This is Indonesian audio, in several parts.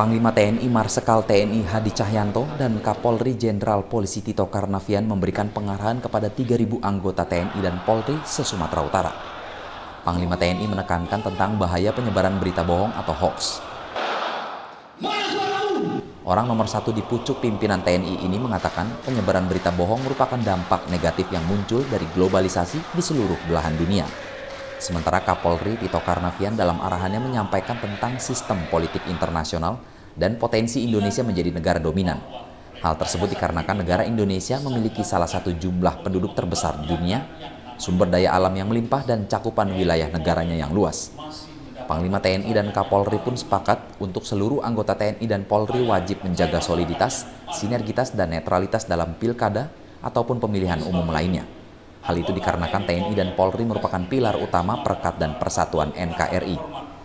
Panglima TNI Marsikal TNI Hadi Cahyanto dan Kapolri Jenderal Polisi Tito Karnavian memberikan pengarahan kepada 3.000 anggota TNI dan Polri se-Sumatera Utara. Panglima TNI menekankan tentang bahaya penyebaran berita bohong atau hoax. Orang nomor satu di pucuk pimpinan TNI ini mengatakan penyebaran berita bohong merupakan dampak negatif yang muncul dari globalisasi di seluruh belahan dunia. Sementara Kapolri Tito Karnavian dalam arahannya menyampaikan tentang sistem politik internasional dan potensi Indonesia menjadi negara dominan. Hal tersebut dikarenakan negara Indonesia memiliki salah satu jumlah penduduk terbesar di dunia, sumber daya alam yang melimpah dan cakupan wilayah negaranya yang luas. Panglima TNI dan Kapolri pun sepakat untuk seluruh anggota TNI dan Polri wajib menjaga soliditas, sinergitas, dan netralitas dalam pilkada ataupun pemilihan umum lainnya. Hal itu dikarenakan TNI dan Polri merupakan pilar utama perekat dan persatuan NKRI.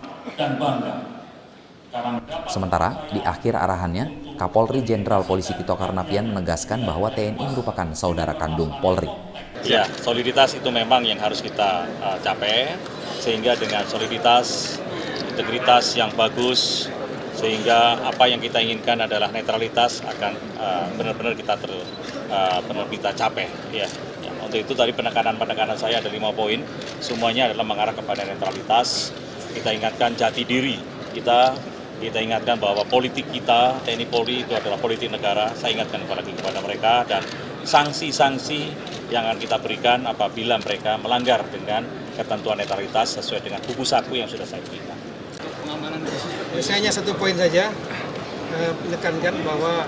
Sementara di akhir arahannya, Kapolri Jenderal Polisi Tito Karnavian menegaskan bahwa TNI merupakan saudara kandung Polri. Ya, soliditas itu memang yang harus kita capai, sehingga dengan soliditas, integritas yang bagus, sehingga apa yang kita inginkan adalah netralitas akan benar-benar kita capai. Ya. Untuk itu tadi penekanan saya ada 5 poin, semuanya adalah mengarah kepada netralitas. Kita ingatkan jati diri kita ingatkan bahwa politik kita, TNI Polri itu adalah politik negara. Saya ingatkan lagi kepada mereka dan sanksi-sanksi yang akan kita berikan apabila mereka melanggar dengan ketentuan netralitas sesuai dengan buku saku yang sudah saya berikan. Saya hanya 1 poin saja, menekankan bahwa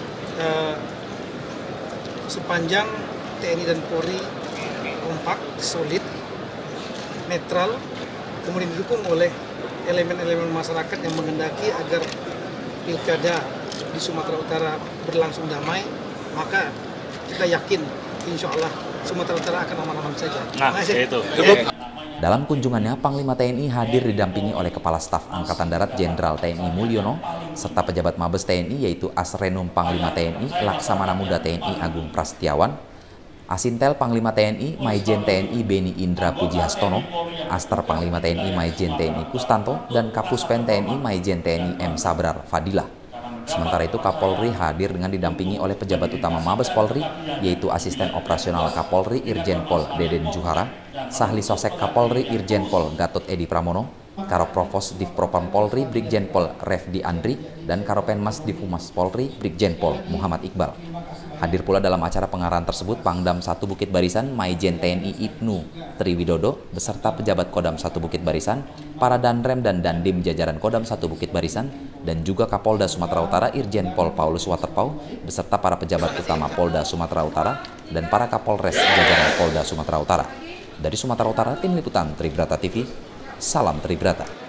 sepanjang TNI dan Polri kompak, solid, netral, kemudian didukung oleh elemen-elemen masyarakat yang menghendaki agar pilkada di Sumatera Utara berlangsung damai, maka kita yakin insya Allah Sumatera Utara akan aman-aman saja. Dalam kunjungannya, Panglima TNI hadir didampingi oleh Kepala Staf Angkatan Darat Jenderal TNI Mulyono, serta pejabat Mabes TNI yaitu Asrenum Panglima TNI, Laksamana Muda TNI Agung Prasetyawan, Asintel Panglima TNI Maijen TNI Beni Indra Pujihastono, Aster Panglima TNI Maijen TNI Kustanto, dan Kapuspen TNI Maijen TNI M. Sabrar Fadilah. Sementara itu Kapolri hadir dengan didampingi oleh pejabat utama Mabes Polri, yaitu Asisten Operasional Kapolri Irjen Pol Deden Juhara, Sahli Sosek Kapolri Irjen Pol Gatot Edi Pramono, Karoprovos Divpropam Polri Brigjen Pol Refdi Andri, dan Karopenmas Divhumas Polri Brigjen Pol Muhammad Iqbal. Hadir pula dalam acara pengarahan tersebut Pangdam 1 Bukit Barisan Maijen TNI Ibnu Triwidodo beserta pejabat Kodam 1 Bukit Barisan, para Danrem dan Dandim jajaran Kodam 1 Bukit Barisan, dan juga Kapolda Sumatera Utara Irjen Pol Paulus Waterpau beserta para pejabat utama Polda Sumatera Utara dan para Kapolres jajaran Polda Sumatera Utara. Dari Sumatera Utara, Tim Liputan Tribrata TV, salam Tribrata.